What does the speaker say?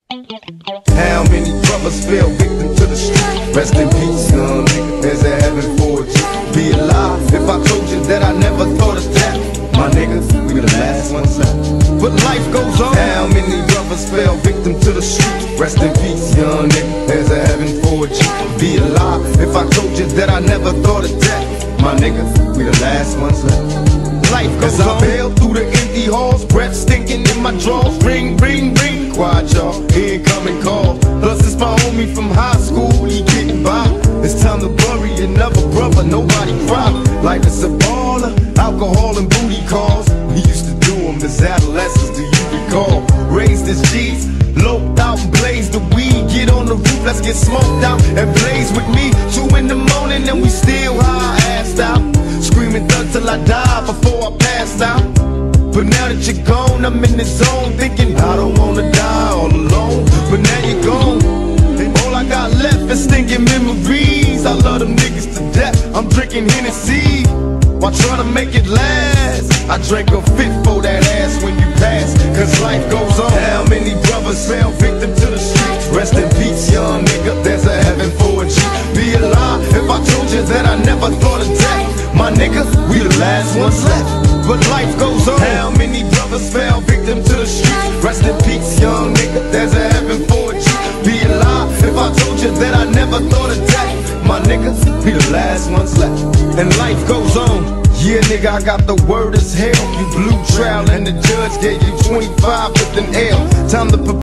How many brothers fell victim to the street? Rest in peace, young nigga, there's a heaven for you. Be alive if I told you that I never thought of that. My niggas, we the last ones left. But life goes on. How many brothers fell victim to the street? Rest in peace, young nigga, there's a heaven for you. Be alive if I told you that I never thought of that. My niggas, we the last ones left. Life goes on. As I bail through the empty halls, breath stinking in my drawers. Ring, ring, ring. Quiet, y'all, incoming call. Plus it's my homie from high school, he getting by. It's time to bury another brother, nobody cry. Life is a baller, alcohol and booty calls. We used to do them as adolescents, do you recall? Raised as G's, loped out and blazed the weed. Get on the roof, let's get smoked out and blaze with me. 2 in the morning and we still high, assed out. Screaming thug till I die before I pass out. But now that you're gone, I'm in the zone, thinking I don't wanna die all alone. But now you're gone, and all I got left is stinking memories. I love them niggas to death, I'm drinking Hennessy while trying to make it last. I drank a fit for that ass when you pass, cause life goes on. How many brothers fell victim to the streets? Rest in peace, young nigga, there's a heaven for a G. Be alive if I told you that I never thought of that. My nigga, we the last ones left. But life goes on. How many brothers fell victim to the streets? Rest in peace, young nigga, there's a heaven for a G. Be alive if I told you that I never thought of that. My niggas, we the last ones left. And life goes on. Yeah, nigga, I got the word as hell. You blew trial and the judge gave you 25 with an L. Time to